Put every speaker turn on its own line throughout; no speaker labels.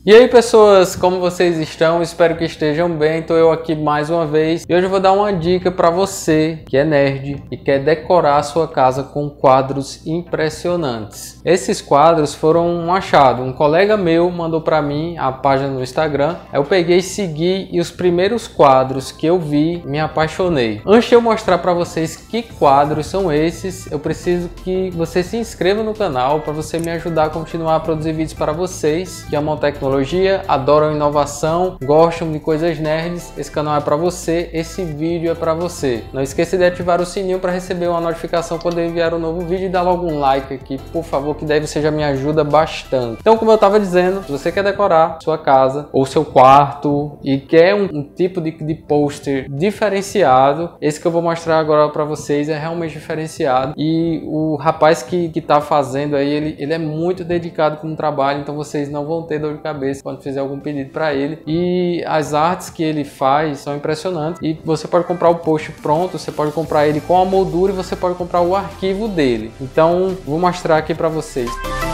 E aí pessoas, como vocês estão? Espero que estejam bem. Estou eu aqui mais uma vez e hoje eu vou dar uma dica para você que é nerd e quer decorar a sua casa com quadros impressionantes. Esses quadros foram um achado, um colega meu mandou para mim a página no Instagram. Eu peguei, segui e os primeiros quadros que eu vi me apaixonei. Antes de eu mostrar para vocês que quadros são esses, eu preciso que você se inscreva no canal para você me ajudar a continuar a produzir vídeos para vocês que amam tecnologia, adoram inovação, gostam de coisas nerds. Esse canal é para você, esse vídeo é para você. Não esqueça de ativar o sininho para receber uma notificação quando eu enviar um novo vídeo e dar logo um like aqui, por favor, que daí você já me ajuda bastante. Então, como eu estava dizendo, se você quer decorar sua casa ou seu quarto e quer um tipo de pôster diferenciado, esse que eu vou mostrar agora para vocês é realmente diferenciado. E o rapaz que está fazendo aí, ele é muito dedicado com o trabalho, então vocês não vão ter dor de cabeça quando fizer algum pedido para ele. E as artes que ele faz são impressionantes e você pode comprar o post pronto, você pode comprar ele com a moldura e você pode comprar o arquivo dele. Então vou mostrar aqui para vocês.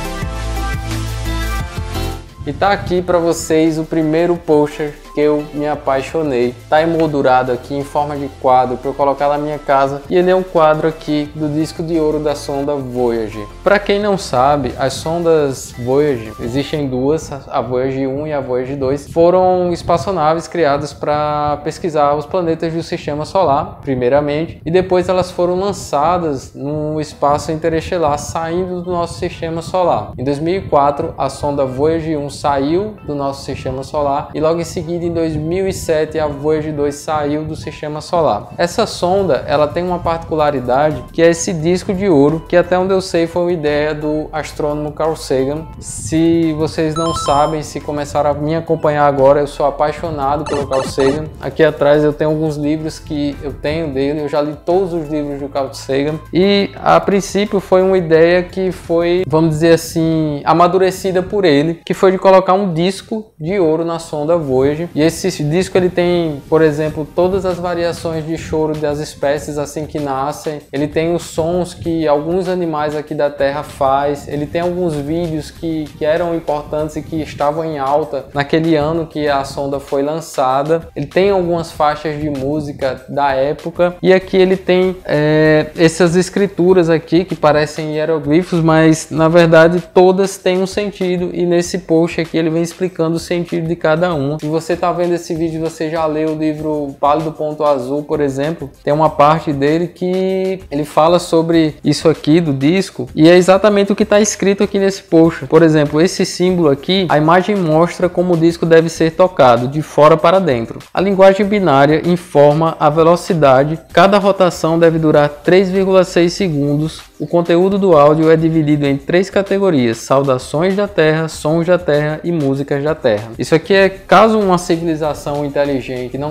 E tá aqui para vocês o primeiro poster que eu me apaixonei. Tá emoldurado aqui em forma de quadro para eu colocar na minha casa. E ele é um quadro aqui do disco de ouro da sonda Voyager. Para quem não sabe, as sondas Voyager, existem duas, a Voyager 1 e a Voyager 2, foram espaçonaves criadas para pesquisar os planetas do Sistema Solar, primeiramente, e depois elas foram lançadas no espaço interestelar, saindo do nosso Sistema Solar. Em 2004, a sonda Voyager 1 saiu do nosso Sistema Solar e logo em seguida, em 2007, a Voyager 2 saiu do Sistema Solar. Essa sonda, ela tem uma particularidade que é esse disco de ouro, que até onde eu sei foi uma ideia do astrônomo Carl Sagan. Se vocês não sabem, se começaram a me acompanhar agora, eu sou apaixonado pelo Carl Sagan. Aqui atrás eu tenho alguns livros que eu tenho dele, eu já li todos os livros do Carl Sagan e a princípio foi uma ideia que foi, vamos dizer assim, amadurecida por ele, que foi de colocar um disco de ouro na sonda Voyager. E esse disco ele tem, por exemplo, todas as variações de choro das espécies assim que nascem. Ele tem os sons que alguns animais aqui da Terra faz. Ele tem alguns vídeos que eram importantes e que estavam em alta naquele ano que a sonda foi lançada. Ele tem algumas faixas de música da época. E aqui ele tem essas escrituras aqui que parecem hieroglifos, mas na verdade todas têm um sentido. E nesse post aqui ele vem explicando o sentido de cada um. Se você está vendo esse vídeo, você já leu o livro Pálido Ponto Azul, por exemplo, tem uma parte dele que ele fala sobre isso aqui do disco e é exatamente o que está escrito aqui nesse post. Por exemplo, esse símbolo aqui, a imagem mostra como o disco deve ser tocado de fora para dentro. A linguagem binária informa a velocidade, cada rotação deve durar 3,6 segundos. O conteúdo do áudio é dividido em 3 categorias: saudações da Terra, sons da Terra e músicas da Terra. Isso aqui é caso uma civilização inteligente, não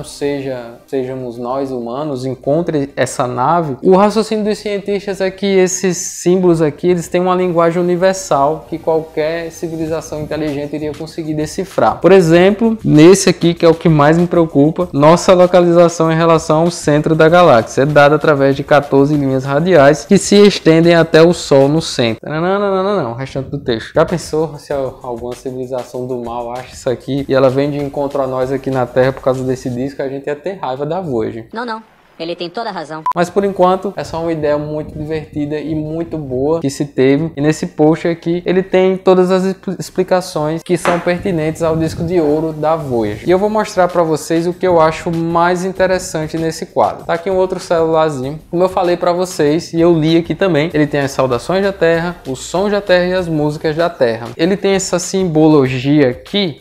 sejamos nós humanos, encontre essa nave. O raciocínio dos cientistas é que esses símbolos aqui, eles têm uma linguagem universal que qualquer civilização inteligente iria conseguir decifrar. Por exemplo, nesse aqui, que é o que mais me preocupa, nossa localização em relação ao centro da galáxia é dada através de 14 linhas radiais que se estendem até o Sol no centro. Não, o restante do texto. Já pensou se alguma civilização do mal acha isso aqui e ela vem de encontro a nós aqui na Terra por causa desse disco? A gente ia ter raiva da Voyager.
Não. Ele tem toda a razão.
Mas por enquanto é só uma ideia muito divertida e muito boa que se teve. E nesse post aqui ele tem todas as explicações que são pertinentes ao disco de ouro da Voyager. E eu vou mostrar para vocês o que eu acho mais interessante nesse quadro. Tá aqui um outro celularzinho. Como eu falei para vocês e eu li aqui também, ele tem as saudações da Terra, os sons da Terra e as músicas da Terra. Ele tem essa simbologia aqui,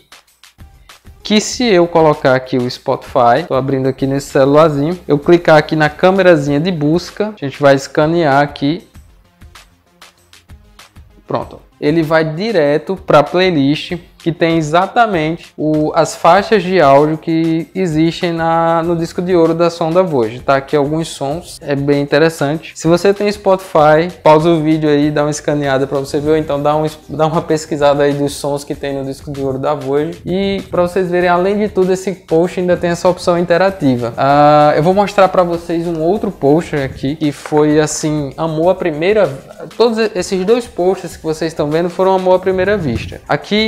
que se eu colocar aqui o Spotify, estou abrindo aqui nesse celularzinho, eu clicar aqui na câmerazinha de busca, a gente vai escanear aqui, pronto, ele vai direto para a playlist que tem exatamente as faixas de áudio que existem no disco de ouro da sonda Voyager. Tá aqui alguns sons, é bem interessante. Se você tem Spotify, pausa o vídeo aí, dá uma escaneada para você ver, ou então dá uma pesquisada aí dos sons que tem no disco de ouro da Voyager. E para vocês verem, além de tudo, esse post ainda tem essa opção interativa. Eu vou mostrar para vocês um outro poster aqui, que foi assim, amor à primeira... Todos esses dois posters que vocês estão vendo foram amor à primeira vista. Aqui tem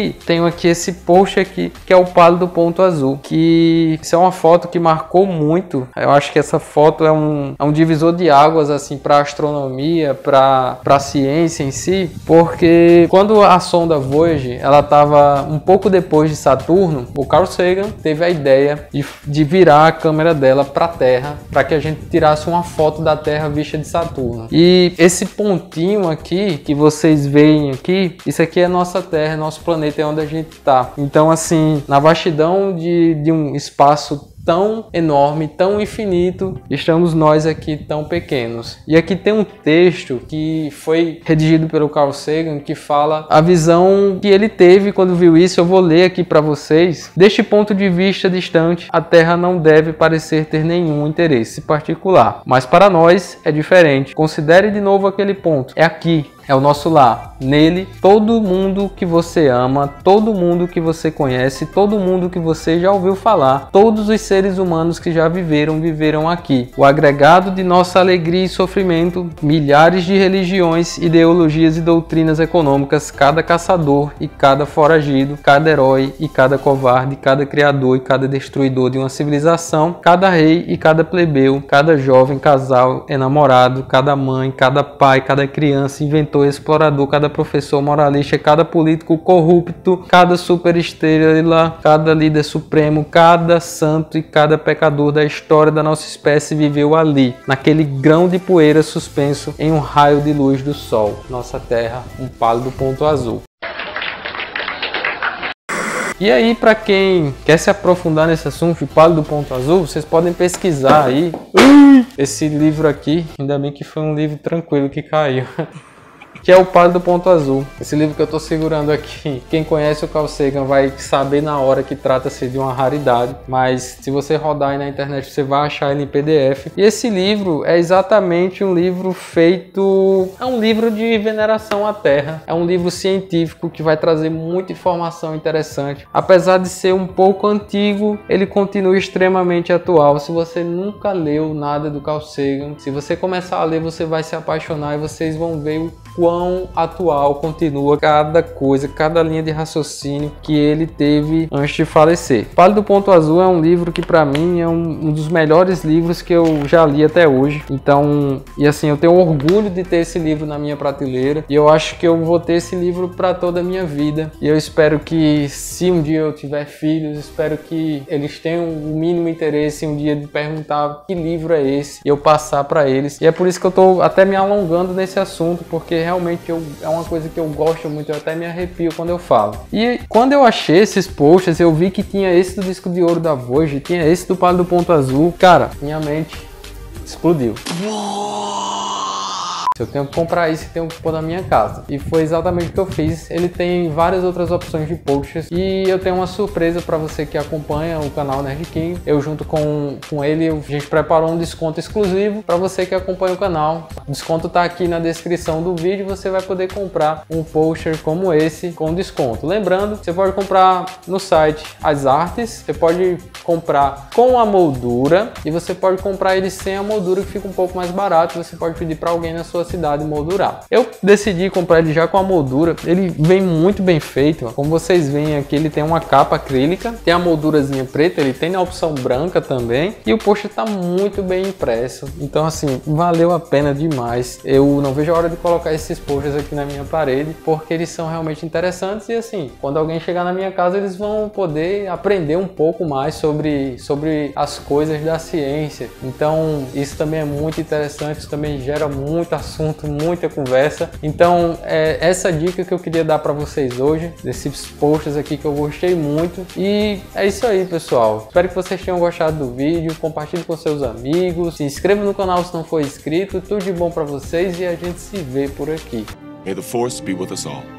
aqui esse post aqui, que é o Pálido Ponto Azul, que isso é uma foto que marcou muito. Eu acho que essa foto é um divisor de águas assim para a astronomia, para a ciência em si, porque quando a sonda Voyager ela estava um pouco depois de Saturno, o Carl Sagan teve a ideia de virar a câmera dela para a Terra, para que a gente tirasse uma foto da Terra vista de Saturno. E esse pontinho aqui que vocês veem aqui, isso aqui é nossa Terra, nosso planeta, é onde a gente está. Então assim, na vastidão de um espaço tão enorme, tão infinito, estamos nós aqui tão pequenos. E aqui tem um texto que foi redigido pelo Carl Sagan que fala a visão que ele teve quando viu isso. Eu vou ler aqui para vocês. Deste ponto de vista distante, a Terra não deve parecer ter nenhum interesse particular, mas para nós é diferente. Considere de novo aquele ponto. É aqui. É o nosso lar. Nele, todo mundo que você ama, todo mundo que você conhece, todo mundo que você já ouviu falar, todos os seres humanos que já viveram aqui. O agregado de nossa alegria e sofrimento, milhares de religiões, ideologias e doutrinas econômicas, cada caçador e cada foragido, cada herói e cada covarde, cada criador e cada destruidor de uma civilização, cada rei e cada plebeu, cada jovem casal enamorado, cada mãe, cada pai, cada criança, inventor, explorador, cada professor moralista, cada político corrupto, cada superestrela, cada líder supremo, cada santo e cada pecador da história da nossa espécie viveu ali, naquele grão de poeira suspenso em um raio de luz do sol. Nossa Terra, um pálido ponto azul. E aí, para quem quer se aprofundar nesse assunto, o Pálido Ponto Azul, vocês podem pesquisar aí esse livro aqui. Ainda bem que foi um livro tranquilo que caiu. Que é o Pálido Ponto Azul. Esse livro que eu estou segurando aqui, quem conhece o Carl Sagan vai saber na hora que trata-se de uma raridade, mas se você rodar aí na internet você vai achar ele em PDF. E esse livro é exatamente um livro feito... é um livro de veneração à Terra. É um livro científico que vai trazer muita informação interessante. Apesar de ser um pouco antigo, ele continua extremamente atual. Se você nunca leu nada do Carl Sagan, se você começar a ler, você vai se apaixonar e vocês vão ver o quão atual continua cada coisa, cada linha de raciocínio que ele teve antes de falecer. Pálido Ponto Azul é um livro que para mim é um dos melhores livros que eu já li até hoje. Então, e assim, eu tenho orgulho de ter esse livro na minha prateleira e eu acho que eu vou ter esse livro para toda a minha vida. E eu espero que, se um dia eu tiver filhos, espero que eles tenham o mínimo interesse um dia de perguntar que livro é esse e eu passar para eles. E é por isso que eu tô até me alongando nesse assunto, porque realmente é uma coisa que eu gosto muito, eu até me arrepio quando eu falo. E quando eu achei esses posts, eu vi que tinha esse do disco de ouro da Voyager, tinha esse do Pálido Ponto Azul. Cara, minha mente explodiu. Eu tenho que comprar isso e tenho que pôr na minha casa. E foi exatamente o que eu fiz. Ele tem várias outras opções de posts. E eu tenho uma surpresa para você que acompanha o canal Nerd King. Eu junto com ele, a gente preparou um desconto exclusivo para você que acompanha o canal. O desconto tá aqui na descrição do vídeo. Você vai poder comprar um poster como esse com desconto. Lembrando, você pode comprar no site As Artes. Você pode comprar com a moldura. E você pode comprar ele sem a moldura, que fica um pouco mais barato. Você pode pedir para alguém na sua cidade moldurar. Eu decidi comprar ele já com a moldura. Ele vem muito bem feito. Como vocês veem aqui, ele tem uma capa acrílica, tem a moldurazinha preta, ele tem a opção branca também e o pôster está muito bem impresso. Então assim, valeu a pena demais. Eu não vejo a hora de colocar esses posters aqui na minha parede, porque eles são realmente interessantes e assim, quando alguém chegar na minha casa, eles vão poder aprender um pouco mais sobre as coisas da ciência. Então isso também é muito interessante, isso também gera muito assunto, muita conversa. Então é essa dica que eu queria dar para vocês hoje, desses posts aqui que eu gostei muito. E é isso aí, pessoal. Espero que vocês tenham gostado do vídeo. Compartilhe com seus amigos, se inscreva no canal se não for inscrito. Tudo de bom para vocês e a gente se vê por aqui.
May the force be with us all.